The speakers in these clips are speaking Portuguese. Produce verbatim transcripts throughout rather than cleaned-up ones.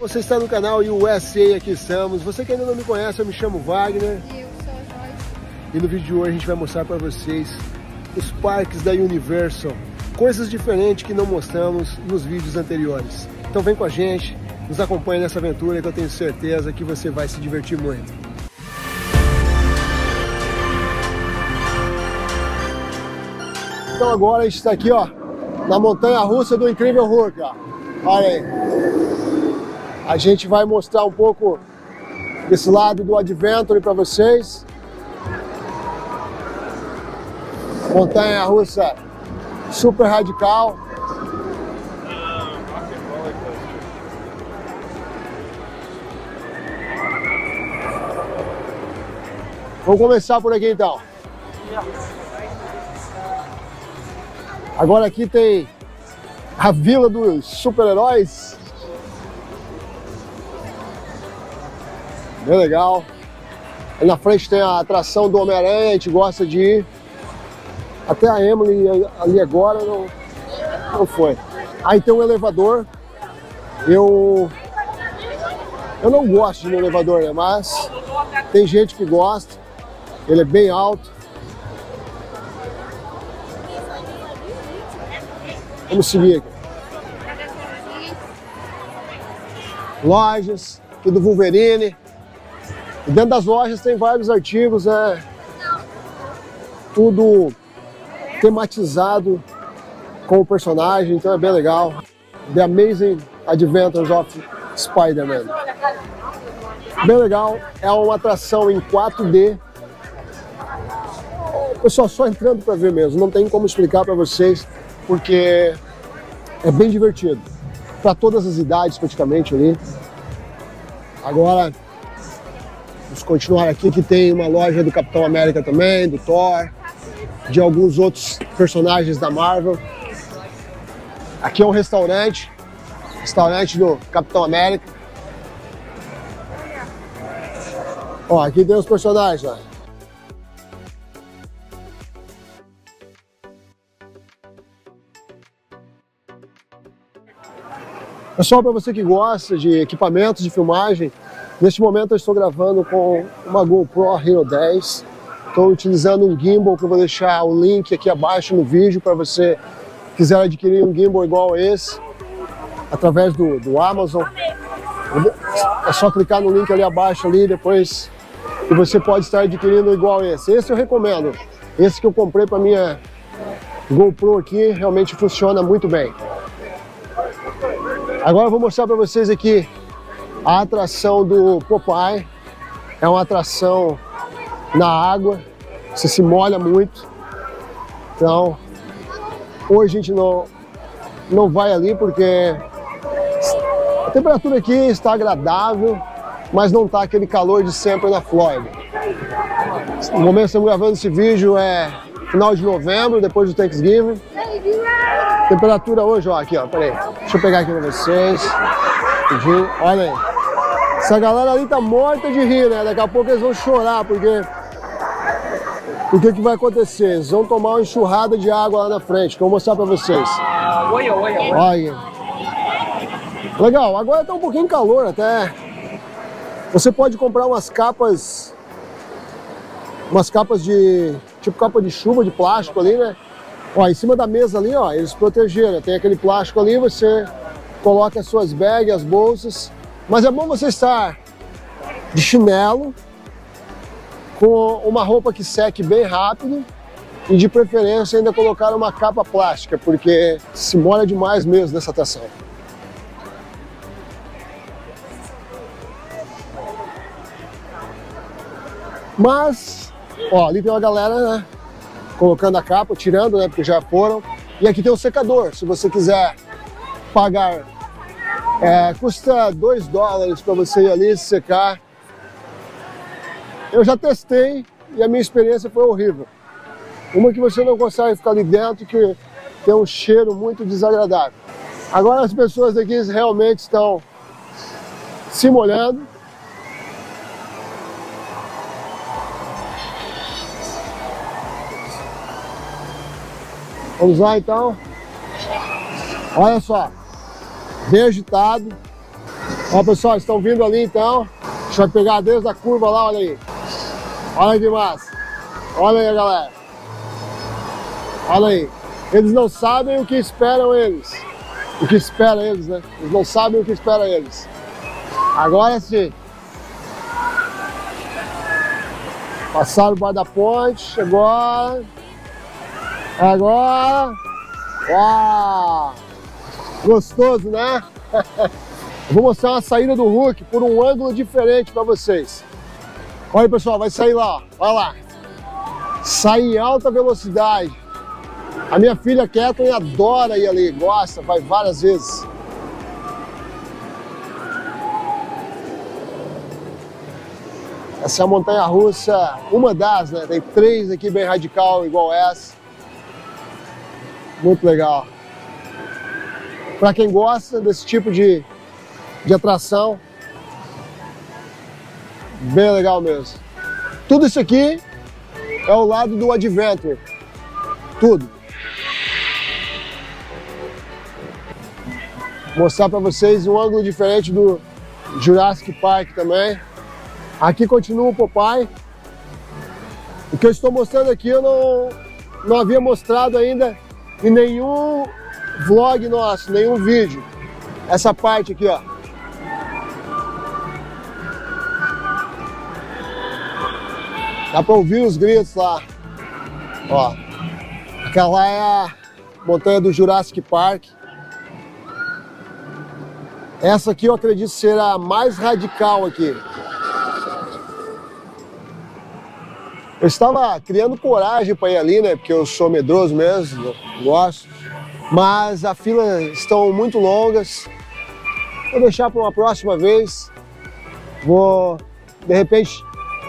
Você está no canal U S A, aqui estamos. Você que ainda não me conhece, eu me chamo Wagner. E eu sou a Joyce. E no vídeo de hoje a gente vai mostrar para vocês os parques da Universal. Coisas diferentes que não mostramos nos vídeos anteriores. Então vem com a gente, nos acompanhe nessa aventura que eu tenho certeza que você vai se divertir muito. Então agora a gente está aqui, ó, na montanha-russa do Incrível Hulk, ó. Olha aí. A gente vai mostrar um pouco desse lado do Adventure para vocês. Montanha-russa super radical. Vamos começar por aqui então. Agora aqui tem a Vila dos Super-Heróis. Bem legal. Aí na frente tem a atração do Homem-Aranha, a gente gosta de ir. Até a Emily ali agora não, não foi. Aí tem um elevador. Eu, eu não gosto de um elevador, né? Mas tem gente que gosta. Ele é bem alto. Vamos seguir aqui. Lojas, tudo Wolverine. E dentro das lojas tem vários artigos, né? Tudo tematizado com o personagem, então é bem legal. The Amazing Adventures of Spider-Man. Bem legal, é uma atração em quatro D. Pessoal, só entrando para ver mesmo, não tem como explicar para vocês, porque é bem divertido. Para todas as idades praticamente ali. Agora, vamos continuar aqui, que tem uma loja do Capitão América também, do Thor, de alguns outros personagens da Marvel. Aqui é um restaurante, restaurante do Capitão América. Ó, aqui tem os personagens, ó. Pessoal, para você que gosta de equipamentos de filmagem, neste momento eu estou gravando com uma GoPro Hero dez. Estou utilizando um gimbal que eu vou deixar o link aqui abaixo no vídeo para você quiser adquirir um gimbal igual a esse, através do, do Amazon. É só clicar no link ali abaixo ali, depois e você pode estar adquirindo igual a esse. Esse eu recomendo. Esse que eu comprei para minha GoPro aqui realmente funciona muito bem. Agora eu vou mostrar para vocês aqui a atração do Popeye. É uma atração na água, você se molha muito. Então, hoje a gente não, não vai ali porque a temperatura aqui está agradável, mas não está aquele calor de sempre na Flórida. No momento que estamos gravando esse vídeo é final de novembro, depois do Thanksgiving. Temperatura hoje, ó, aqui, ó, peraí. Deixa eu pegar aqui pra vocês. Olha aí. Essa galera ali tá morta de rir, né? Daqui a pouco eles vão chorar, porque... O que que vai acontecer? Eles vão tomar uma enxurrada de água lá na frente, que eu vou mostrar pra vocês. Olha. Legal, agora tá um pouquinho calor até. Você pode comprar umas capas... Umas capas de... Tipo capa de chuva, de plástico ali, né? Ó, em cima da mesa ali, ó, eles protegeram. Tem aquele plástico ali, você coloca as suas bags, as bolsas. Mas é bom você estar de chinelo, com uma roupa que seque bem rápido e de preferência ainda colocar uma capa plástica, porque se molha demais mesmo nessa atração. Mas, ó, ali tem uma galera, né? Colocando a capa, tirando, né, porque já foram. E aqui tem o secador, se você quiser pagar. É, custa dois dólares para você ir ali se secar. Eu já testei e a minha experiência foi horrível. Uma que você não consegue ficar ali dentro, que tem um cheiro muito desagradável. Agora as pessoas aqui realmente estão se molhando. Vamos lá então. Olha só, bem agitado. Ó, pessoal, estão vindo ali então. A gente vai pegar desde a curva lá, olha aí. Olha que massa. Olha aí, galera. Olha aí. Eles não sabem o que esperam eles. O que espera eles, né? Eles não sabem o que espera eles. Agora sim. Passaram por da ponte. Agora. Agora. Uau! Gostoso, né? Eu vou mostrar uma saída do Hulk por um ângulo diferente para vocês. Olha aí, pessoal, vai sair lá, ó. Olha lá. Sai em alta velocidade. A minha filha Kathleen adora ir ali, gosta, vai várias vezes. Essa é a montanha-russa, uma das, né? Tem três aqui bem radical, igual essa. Muito legal. Para quem gosta desse tipo de, de atração, bem legal mesmo. Tudo isso aqui é o lado do Adventure. Tudo. Vou mostrar para vocês um ângulo diferente do Jurassic Park também. Aqui continua o Popeye. O que eu estou mostrando aqui eu não, não havia mostrado ainda em nenhum vlog nosso, nenhum vídeo. Essa parte aqui, ó. Dá para ouvir os gritos lá. Ó. Aquela é a montanha do Jurassic Park. Essa aqui eu acredito ser a mais radical aqui. Eu estava criando coragem para ir ali, né? Porque eu sou medroso mesmo, gosto. Mas as filas estão muito longas. Vou deixar para uma próxima vez. Vou, de repente,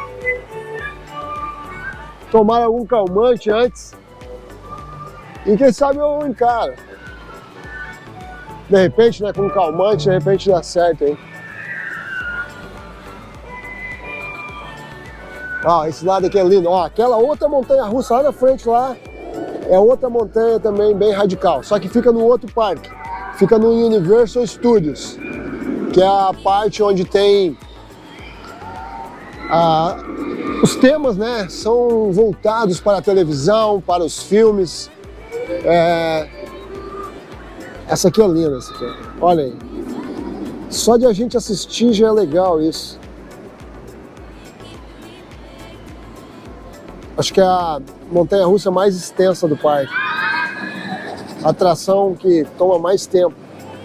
tomar algum calmante antes. E quem sabe eu encaro. De repente, né, com calmante, de repente dá certo, hein? Ó, esse lado aqui é lindo. Ó, aquela outra montanha-russa lá na frente lá é outra montanha também bem radical. Só que fica no outro parque. Fica no Universal Studios, que é a parte onde tem ah, os temas, né? São voltados para a televisão, para os filmes. É... Essa aqui é linda, essa aqui. Olha aí. Só de a gente assistir já é legal isso. Acho que é a montanha-russa mais extensa do parque. A atração que toma mais tempo.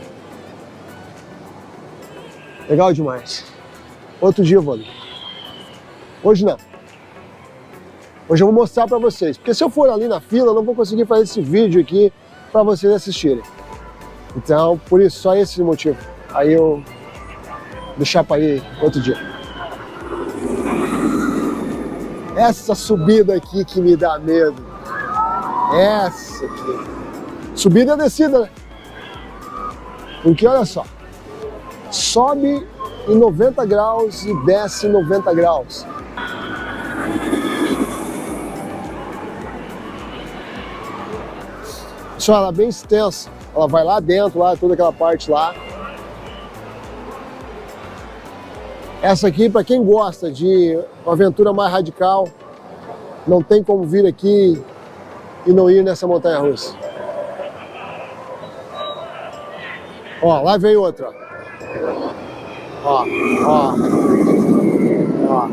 Legal demais. Outro dia eu vou ali. Hoje não. Hoje eu vou mostrar pra vocês. Porque se eu for ali na fila, eu não vou conseguir fazer esse vídeo aqui pra vocês assistirem. Então, por isso, só esse motivo. Aí eu vou deixar pra ir outro dia. Essa subida aqui que me dá medo. Essa aqui. Subida e descida, né? Porque olha só. Sobe em noventa graus e desce em noventa graus. Só ela é bem extensa. Ela vai lá dentro, lá, toda aquela parte lá. Essa aqui, para quem gosta de uma aventura mais radical, não tem como vir aqui e não ir nessa montanha-russa. Ó, lá vem outra. Ó, ó. Ó.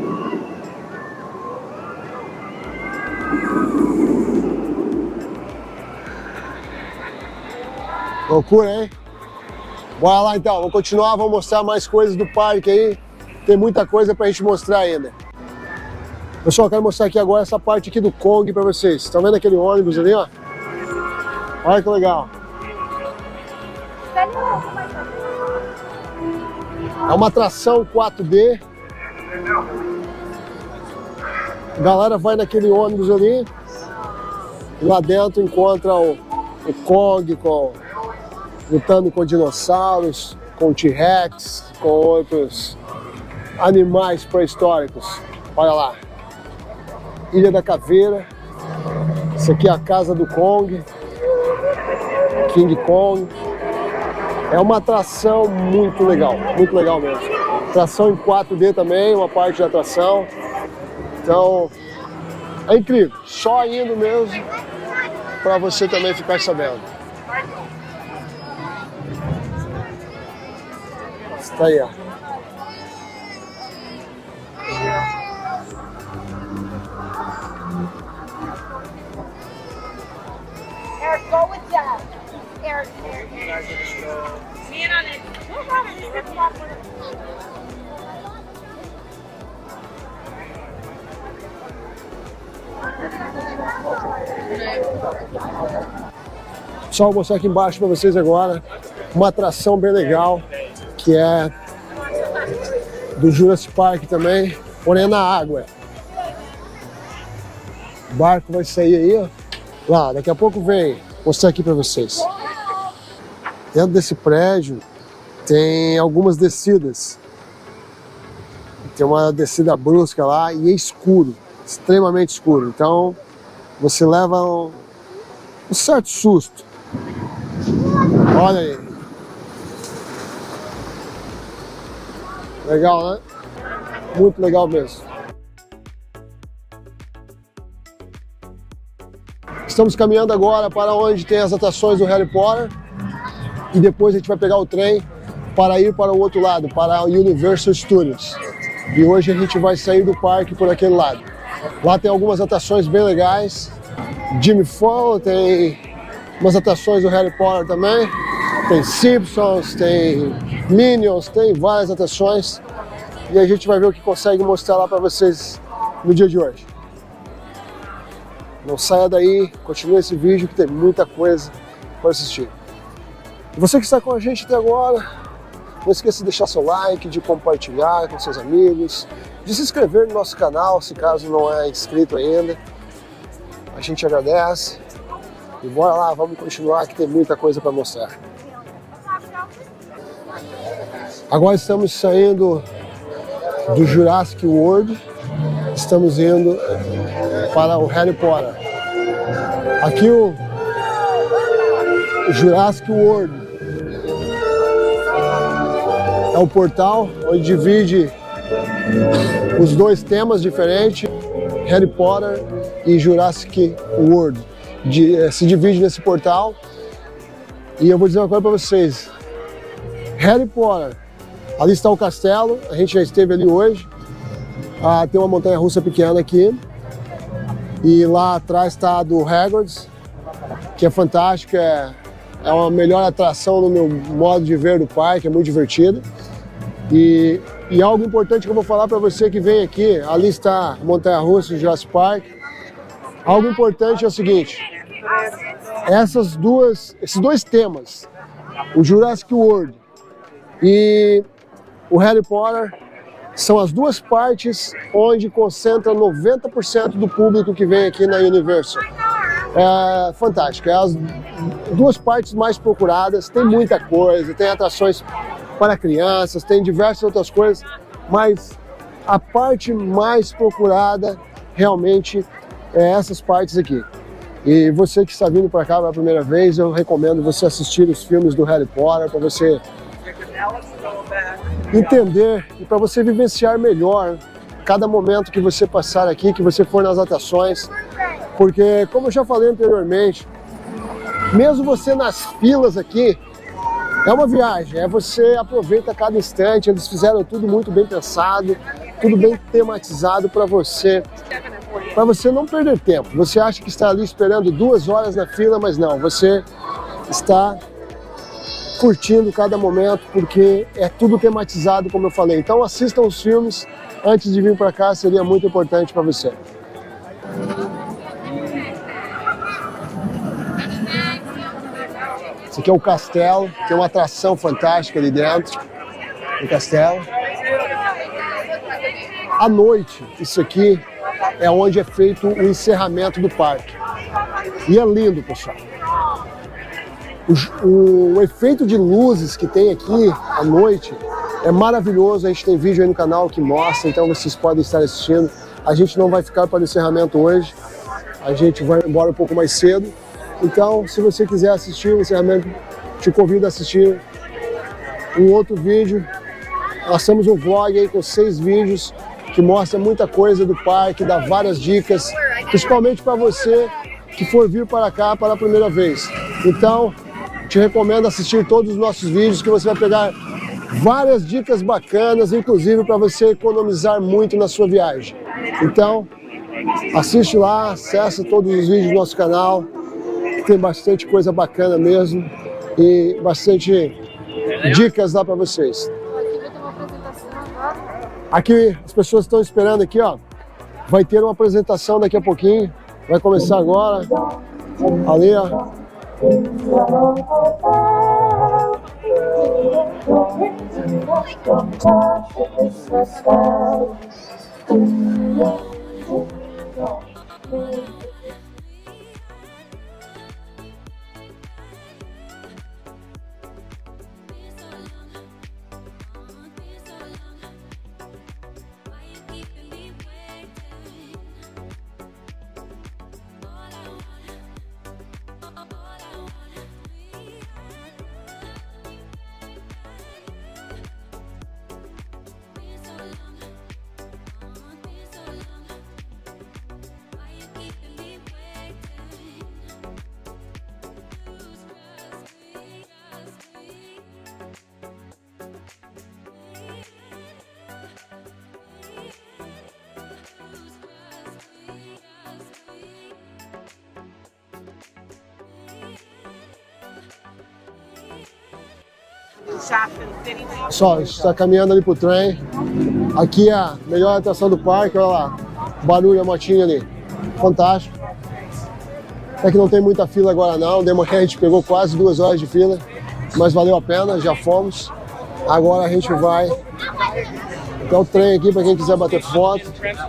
Loucura, hein? Bora lá então, vamos continuar, vamos mostrar mais coisas do parque aí. Tem muita coisa pra gente mostrar ainda. Pessoal, eu quero mostrar aqui agora essa parte aqui do Kong pra vocês. Estão vendo aquele ônibus ali, ó? Olha que legal. É uma atração quatro D. A galera vai naquele ônibus ali. E lá dentro encontra o, o Kong com, lutando com dinossauros, com T-Rex, com outros animais pré-históricos. Olha lá. Ilha da Caveira. Isso aqui é a casa do Kong. King Kong. É uma atração muito legal, muito legal mesmo. Atração em quatro D também, uma parte de atração. Então, é incrível. Só indo mesmo para você também ficar sabendo. Está aí, ó. Eric, go with Dad. Eric, Eric, Eric. Stand on it. Move on it. Rip it off with it. Só vou mostrar aqui embaixo para vocês agora uma atração bem legal, que é do Jurassic Park também, porém na água. O barco vai sair aí, ó. Lá, daqui a pouco vem mostrar aqui para vocês. Dentro desse prédio tem algumas descidas. Tem uma descida brusca lá e é escuro, extremamente escuro. Então você leva um, um certo susto. Olha aí. Legal, né? Muito legal mesmo. Estamos caminhando agora para onde tem as atrações do Harry Potter. E depois a gente vai pegar o trem para ir para o outro lado, para o Universal Studios. E hoje a gente vai sair do parque por aquele lado. Lá tem algumas atrações bem legais. Jimmy Fallon, tem umas atrações do Harry Potter também. Tem Simpsons, tem Minions, tem várias atrações. E a gente vai ver o que consegue mostrar lá para vocês no dia de hoje. Não saia daí, continue esse vídeo que tem muita coisa para assistir. E você que está com a gente até agora, não esqueça de deixar seu like, de compartilhar com seus amigos, de se inscrever no nosso canal, se caso não é inscrito ainda. A gente agradece. E bora lá, vamos continuar que tem muita coisa para mostrar. Agora estamos saindo do Jurassic World, estamos indo para o Harry Potter. Aqui o Jurassic World é o portal onde divide os dois temas diferentes, Harry Potter e Jurassic World. De, se divide nesse portal. E eu vou dizer uma coisa para vocês. Harry Potter, ali está o castelo, a gente já esteve ali hoje. Ah, tem uma montanha-russa pequena aqui. E lá atrás está a do Hagrid's, que é fantástica, é, é uma melhor atração no meu modo de ver do parque, é muito divertida. E, e algo importante que eu vou falar para você que vem aqui, ali está a montanha-russa do Jurassic Park. Algo importante é o seguinte, essas duas, esses dois temas, o Jurassic World e o Harry Potter, são as duas partes onde concentra noventa por cento do público que vem aqui na Universal. É fantástico, é as duas partes mais procuradas, tem muita coisa, tem atrações para crianças, tem diversas outras coisas, mas a parte mais procurada realmente é essas partes aqui. E você que está vindo para cá pela primeira vez, eu recomendo você assistir os filmes do Harry Potter para você entender e para você vivenciar melhor cada momento que você passar aqui, que você for nas atrações, porque como eu já falei anteriormente, mesmo você nas filas aqui, é uma viagem, é você aproveita cada instante, eles fizeram tudo muito bem pensado, tudo bem tematizado para você, para você não perder tempo. Você acha que está ali esperando duas horas na fila, mas não, você está curtindo cada momento, porque é tudo tematizado, como eu falei. Então assistam os filmes antes de vir para cá, seria muito importante para você. Esse aqui é o castelo, tem uma atração fantástica ali dentro do castelo. À noite, isso aqui é onde é feito o encerramento do parque. E é lindo, pessoal. O, o, o efeito de luzes que tem aqui à noite é maravilhoso. A gente tem vídeo aí no canal que mostra, então vocês podem estar assistindo. A gente não vai ficar para o encerramento hoje, a gente vai embora um pouco mais cedo. Então, se você quiser assistir o encerramento, te convido a assistir um outro vídeo. Nós temos um vlog aí com seis vídeos que mostra muita coisa do parque, dá várias dicas, principalmente para você que for vir para cá pela primeira vez. Então, te recomendo assistir todos os nossos vídeos que você vai pegar várias dicas bacanas, inclusive para você economizar muito na sua viagem. Então, assiste lá, acessa todos os vídeos do nosso canal, tem bastante coisa bacana mesmo e bastante dicas lá para vocês. Aqui as pessoas estão esperando aqui, ó. Vai ter uma apresentação daqui a pouquinho. Vai começar agora. Ali, ó. Só, a gente está caminhando ali pro trem. Aqui é a melhor atração do parque, olha lá. Barulho, a motinha ali. Fantástico. Até que não tem muita fila agora não. Demorou, a gente pegou quase duas horas de fila. Mas valeu a pena, já fomos. Agora a gente vai até o trem aqui para quem quiser bater foto.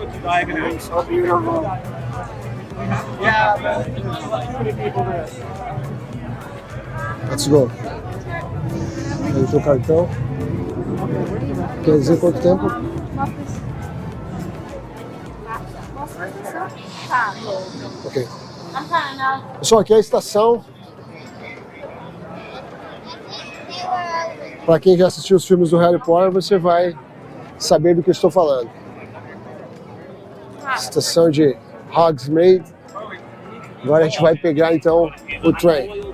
Let's go. Aí o cartão. Quer dizer quanto tempo? Ok. Pessoal, aqui é a estação. Para quem já assistiu os filmes do Harry Potter, você vai saber do que eu estou falando. Estação de Hogsmeade. Agora a gente vai pegar então o trem.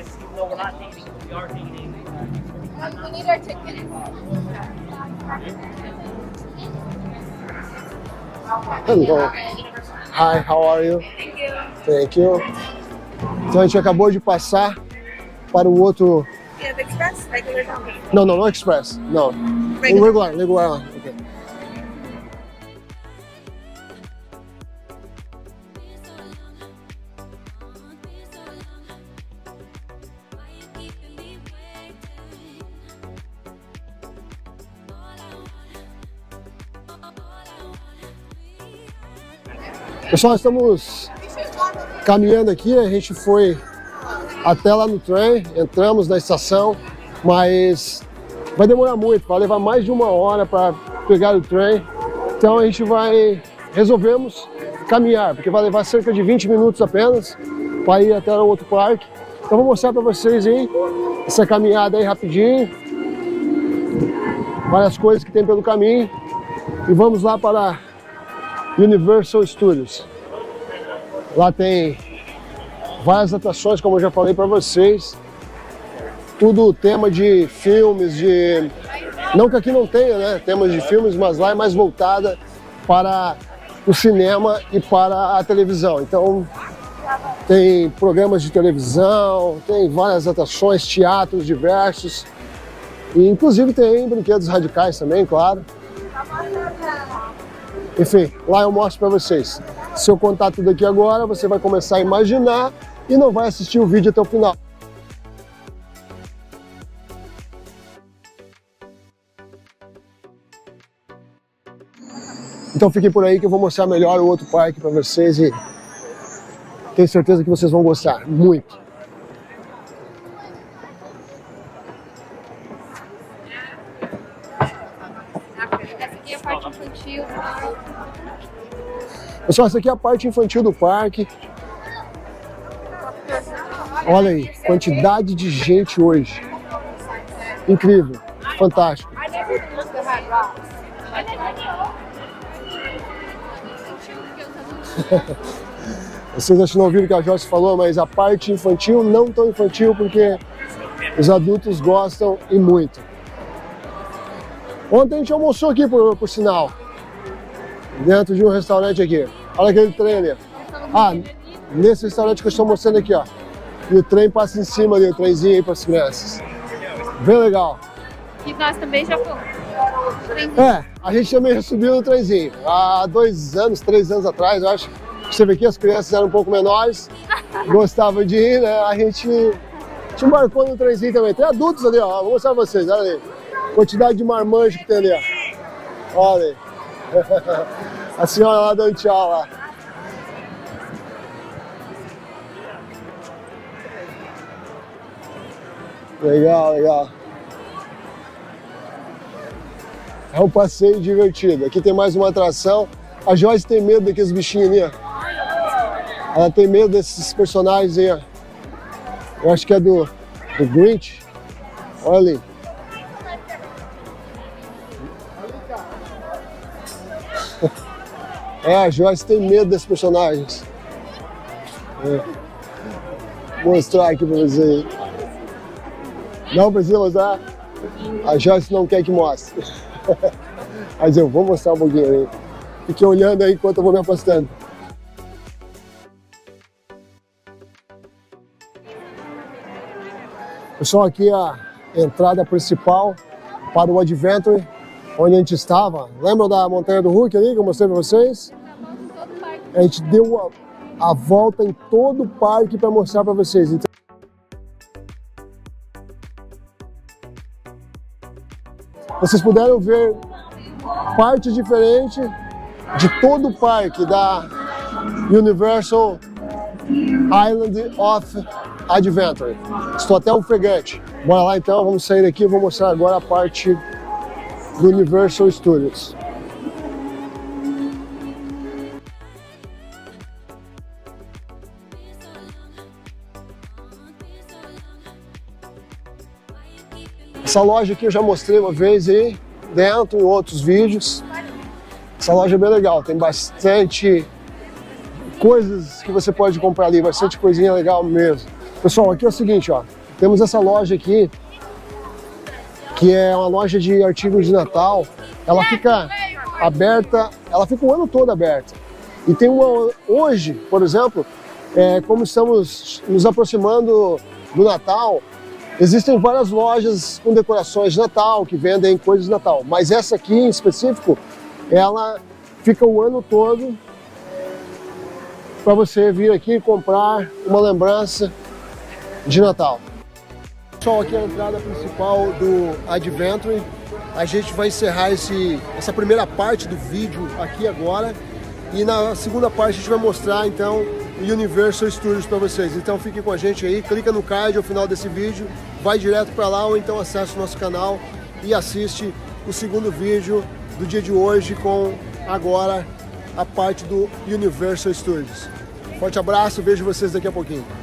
Hello. Hi, how are you? Thank you. Thank you. Então a gente acabou de passar para o outro. Yeah, the express, regular down. Não, não, não express. Não. Regular. Regular, regular. Okay. Pessoal, estamos caminhando aqui, a gente foi até lá no trem, entramos na estação, mas vai demorar muito, vai levar mais de uma hora para pegar o trem, então a gente vai, resolvemos caminhar, porque vai levar cerca de vinte minutos apenas para ir até o outro parque. Então vou mostrar para vocês aí, essa caminhada aí rapidinho, várias coisas que tem pelo caminho, e vamos lá para Universal Studios. Lá tem várias atrações, como eu já falei para vocês. Tudo tema de filmes, de... Não que aqui não tenha, né? Temas de filmes, mas lá é mais voltada para o cinema e para a televisão. Então, tem programas de televisão, tem várias atrações, teatros diversos. E, inclusive, tem brinquedos radicais também, claro. Enfim, lá eu mostro para vocês. Se eu contar tudo aqui agora, você vai começar a imaginar e não vai assistir o vídeo até o final. Então fiquem por aí que eu vou mostrar melhor o outro parque para vocês e tenho certeza que vocês vão gostar muito. Pessoal, essa aqui é a parte infantil do parque. Olha aí, quantidade de gente hoje. Incrível. fantástico. I never even looked at Hot Rocks. Vocês acho que não ouviram o que a Joyce falou, mas a parte infantil não tão infantil porque os adultos gostam e muito. Ontem a gente almoçou aqui, por, por sinal, dentro de um restaurante aqui. Olha aquele trem ali. Ah, nesse restaurante que eu estou mostrando aqui, ó. E o trem passa em cima ali, o trenzinho aí para as crianças. Bem legal. E nós também já fomos. É, a gente também já subiu no trenzinho. Há dois anos, três anos atrás, eu acho. Você vê que as crianças eram um pouco menores, gostavam de ir, né? A gente, a gente embarcou no trenzinho também. Tem adultos ali, ó. Vou mostrar pra vocês, olha ali. Quantidade de marmanjo que tem ali, ó. Olha aí. A senhora lá dando tchau lá. Legal, legal. É um passeio divertido. Aqui tem mais uma atração. A Joyce tem medo daqueles bichinhos ali, ó. Ela tem medo desses personagens aí, ó. Eu acho que é do, do Grinch. Olha ali. É, a Joyce tem medo desses personagens. É. Vou mostrar aqui pra vocês. Não precisa mostrar? A Joyce não quer que mostre. Mas eu vou mostrar um pouquinho aí. Fiquei olhando aí enquanto eu vou me afastando. Pessoal, aqui é a entrada principal para o Adventure, onde a gente estava. Lembram da Montanha do Hulk ali que eu mostrei para vocês? A gente deu a, a volta em todo o parque para mostrar para vocês. Então, vocês puderam ver partes diferentes de todo o parque da Universal Island of Adventure. Estou até ofegante. Bora lá então, vamos sair daqui e vou mostrar agora a parte do Universal Studios. Essa loja aqui eu já mostrei uma vez aí dentro, em outros vídeos. Essa loja é bem legal, tem bastante coisas que você pode comprar ali, bastante coisinha legal mesmo. Pessoal, aqui é o seguinte, ó, temos essa loja aqui, que é uma loja de artigos de Natal. Ela fica aberta, ela fica o ano todo aberta. E tem uma, hoje, por exemplo, é, como estamos nos aproximando do Natal, existem várias lojas com decorações de Natal, que vendem coisas de Natal. Mas essa aqui, em específico, ela fica o ano todo para você vir aqui e comprar uma lembrança de Natal. Pessoal, aqui é a entrada principal do Adventure. A gente vai encerrar esse, essa primeira parte do vídeo aqui agora. E na segunda parte a gente vai mostrar então o Universal Studios para vocês. Então fiquem com a gente aí, clica no card ao final desse vídeo, vai direto para lá ou então acessa o nosso canal e assiste o segundo vídeo do dia de hoje com agora a parte do Universal Studios. Forte abraço, vejo vocês daqui a pouquinho.